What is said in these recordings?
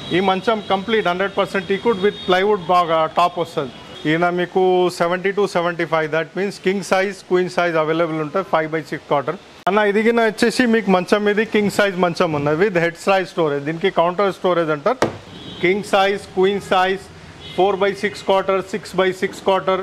ఈ మంచం complete 100% teakwood with plywood బాగా టాప్ వస్తుంది. ఈయన మీకు 70 to 75, that means king size queen size available ఉంటుంది 5/6 క్వార్టర్ అన్న. ఇదిగిన వచ్చేసి మీకు మంచం ఇది కింగ్ సైజ్ మంచం ఉన్నది విత్ హెడ్ సైజ్ స్టోరేజ్. దీనికి కౌంటర్ స్టోరేజ్ అంటారు. King size queen size 4/6 quarter 6/6 quarter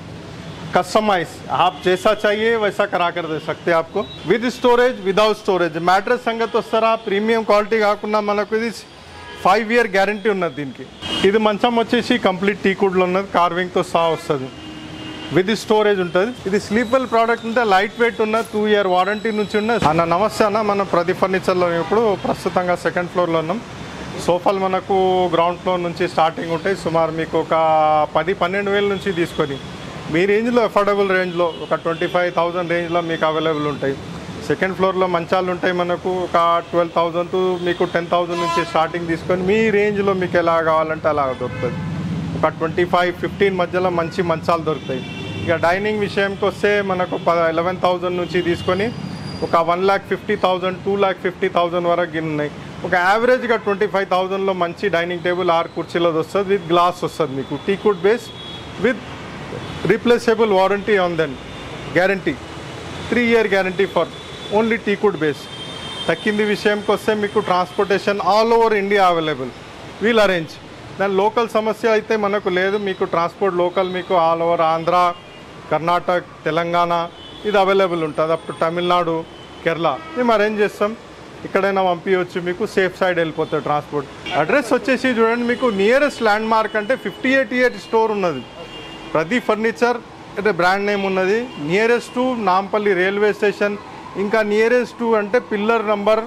customise आप जैसा चाहिए वैसा करा कर दे सकते हैं आपको with storage without storage. Mattress संगत वस्तारा प्रीमियम क्वालिटी కాకుండా మనకు ఇది 5 year గ్యారంటీ ఉన్నది దీనికి. ఇది మంచం వచ్చేసి కంప్లీట్ టీకుడ్లో ఉన్నది, కార్వింగ్తో సహా వస్తుంది, విత్ స్టోరేజ్ ఉంటుంది. ఇది స్లీపల్ ప్రోడక్ట్ ఉంటే లైట్ వెయిట్ ఉన్న 2 year వారంటీ నుంచి ఉన్నది అన్న. నమస్తే అన్న, మనం ప్రతి ఫర్నిచర్లో ఇప్పుడు ప్రస్తుతంగా 2nd floorలో ఉన్నాం. సోఫాలు మనకు గ్రౌండ్ ఫ్లోర్ నుంచి స్టార్టింగ్ ఉంటాయి. సుమారు మీకు ఒక 10-12 వేల నుంచి తీసుకొని మీ రేంజ్లో అఫోర్డబుల్ రేంజ్లో ఒక 25,000 రేంజ్లో మీకు అవైలబుల్ ఉంటాయి. 2nd floorలో మంచాలు ఉంటాయి మనకు ఒక 12,000 టు మీకు 10,000 నుంచి స్టార్టింగ్ తీసుకొని మీ రేంజ్లో మీకు ఎలా కావాలంటే అలా దొరుకుతుంది. ఒక 25-15 మధ్యలో మంచి మంచాలు దొరుకుతాయి. ఇక డైనింగ్ విషయంకి వస్తే మనకు 11,000 నుంచి తీసుకొని ఒక 1,50,000 2,50,000 వరకు ఉన్నాయి. ఒక యావరేజ్గా 25,000లో మంచి డైనింగ్ టేబుల్ ఆర్ కుర్చీలో వస్తుంది, విత్ గ్లాస్ వస్తుంది మీకు teakwood base with replaceable warranty on then guarantee 3 year guarantee for only teakwood base. తక్కింది విషయంకి వస్తే మీకు transportation all over India available, we'll arrange. దాని లోకల్ సమస్య అయితే మనకు లేదు. మీకు ట్రాన్స్పోర్ట్ లోకల్ మీకు ఆల్ ఓవర్ ఆంధ్ర, కర్ణాటక, తెలంగాణ ఇది అవైలబుల్ ఉంటుంది. అప్ టు తమిళనాడు, కేరళ మేము అరేంజ్ చేస్తాం. ఇక్కడైనా పంపించవచ్చు, మీకు సేఫ్ సైడ్ వెళ్ళిపోతుంది ట్రాన్స్పోర్ట్. అడ్రస్ వచ్చేసి చూడండి, మీకు నియరెస్ట్ ల్యాండ్ మార్క్ అంటే 58 year స్టోర్ ఉన్నది. ప్రతి ఫర్నిచర్ అంటే బ్రాండ్ నేమ్ ఉన్నది. Nearest to Nampally railway station, ఇంకా నియరెస్ట్ టు అంటే పిల్లర్ నంబర్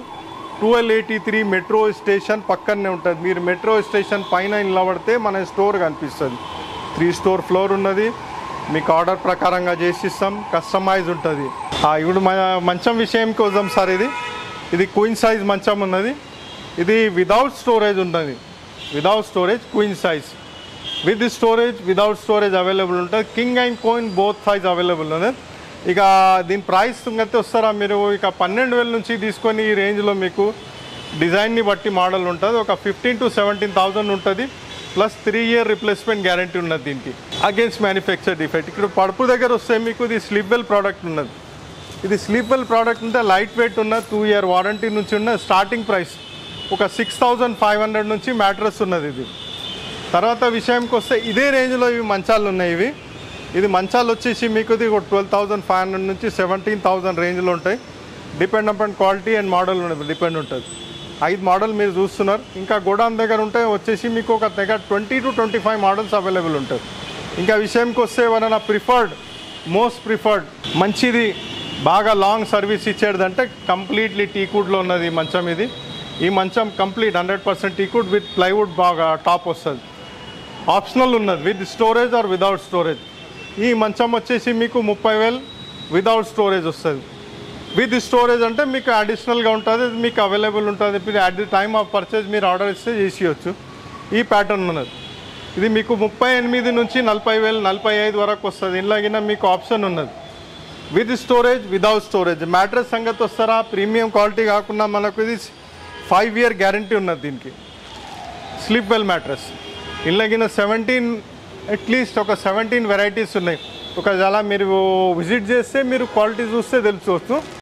1283 మెట్రో స్టేషన్ పక్కనే ఉంటుంది. మీరు మెట్రో స్టేషన్ పైన నిలబడితే మన స్టోర్ కనిపిస్తుంది. 3 floor ఉన్నది. మీకు ఆర్డర్ ప్రకారంగా చేసిస్తాం, కస్టమైజ్ ఉంటుంది. ఇప్పుడు మంచం విషయంకి వద్దాం సార్. ఇది క్వీన్ సైజ్ మంచం ఉన్నది. ఇది విదౌట్ స్టోరేజ్ ఉంటుంది, without storage queen size. With storage without storage available ఉంటుంది. King and queen both size available ఉన్నది. ఇక దీని ప్రైస్ అయితే వస్తారా మీరు ఇక 12,000 నుంచి తీసుకొని ఈ రేంజ్లో మీకు డిజైన్ని బట్టి మోడల్ ఉంటుంది. ఒక 15,000 to 17,000 ఉంటుంది. ప్లస్ 3 year రిప్లేస్మెంట్ గ్యారంటీ ఉన్నది దీనికి అగేన్స్ట్ మ్యానుఫ్యాక్చర్ డిఫెక్ట్. ఇక్కడ పడుపు దగ్గర వస్తే మీకు ఇది స్లీప్వెల్ ప్రోడక్ట్ ఉన్నది. ఇది స్లీప్వెల్ ప్రోడక్ట్ ఉంటే లైట్ వెయిట్ ఉన్న 2 year వారంటీ నుంచి ఉన్న స్టార్టింగ్ ప్రైస్ ఒక 6,500 నుంచి మ్యాట్రెస్ ఉన్నది ఇది. తర్వాత విషయంకి వస్తే ఇదే రేంజ్లో ఇవి మంచాలు ఉన్నాయి. ఇది మంచాలు వచ్చేసి మీకు ఇది 12,500 నుంచి 17,000 రేంజ్లో ఉంటాయి. Depend upon quality and model depend ఉంటుంది. 5 మోడల్ మీరు చూస్తున్నారు. ఇంకా గోడాన్ దగ్గర ఉంటే వచ్చేసి మీకు ఒక దగ్గర 20 to 25 మోడల్స్ అవైలబుల్ ఉంటాయి. ఇంకా విషయంకి వస్తే ఎవరైనా మోస్ట్ ప్రిఫర్డ్ మంచిది బాగా లాంగ్ సర్వీస్ ఇచ్చేదంటే కంప్లీట్లీ టీకుడ్లో ఉన్నది ఈ మంచం. ఈ మంచం కంప్లీట్ 100% టీకుడ్ విత్ ప్లైవుడ్ బాగా టాప్ వస్తుంది. ఆప్షనల్ ఉన్నది with storage or without storage. ఈ మంచం వచ్చేసి మీకు 30,000 విదౌట్ స్టోరేజ్ వస్తుంది. విత్ స్టోరేజ్ అంటే మీకు అడిషనల్గా ఉంటుంది, మీకు అవైలబుల్ ఉంటుంది. At the time of purchase మీరు ఆర్డర్ ఇస్తే చేసేయచ్చు. ఈ ప్యాటర్న్ ఉన్నది. ఇది మీకు 38 నుంచి 40,000 45 వరకు వస్తుంది. ఇలాగిన మీకు ఆప్షన్ ఉన్నది with storage without storage. Mattress సంగతి వస్తారా ప్రీమియం క్వాలిటీ కాకుండా మనకు ఇది 5 year గ్యారంటీ ఉన్నది దీనికి. స్లీప్వెల్ మ్యాట్రెస్ ఇలాగిన 17 అట్లీస్ట్ ఒక 17 వెరైటీస్ ఉన్నాయి. ఒక చాలా మీరు విజిట్ చేస్తే మీరు క్వాలిటీ చూస్తే తెలుసుకోవచ్చు.